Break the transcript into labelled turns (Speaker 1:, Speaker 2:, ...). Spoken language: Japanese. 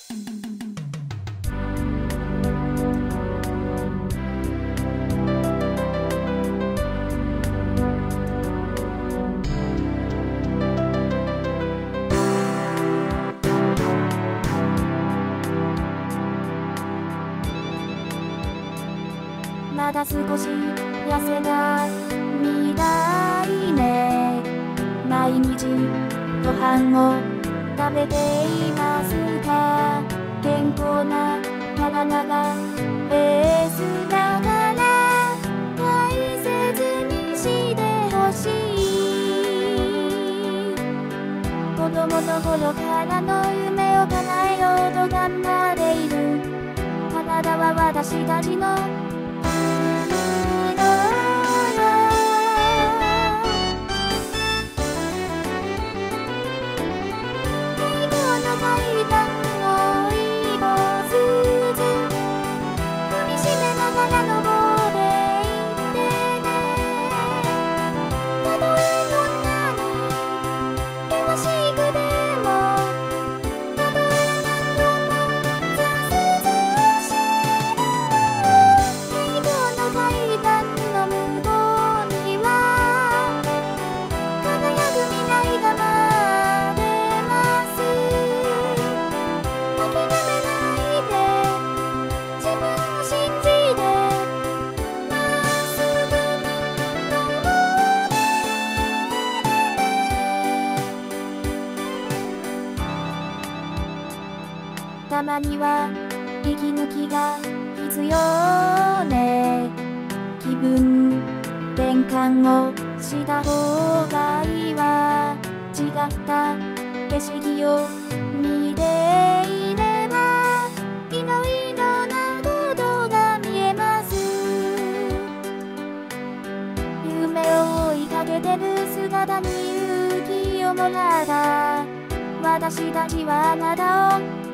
Speaker 1: まだ少し痩せたみたいね。毎日ご飯を食べていますか？健康な体がベースだから大切にしてほしい。子供の頃からの夢を叶えようと頑張っている。体は私たちのたまには息抜きが必要ね。気分転換をした方がいいわ。違った景色を見ていればいろいろなことが見えます。夢を追いかけてる姿に勇気をもらった私たちはあなたを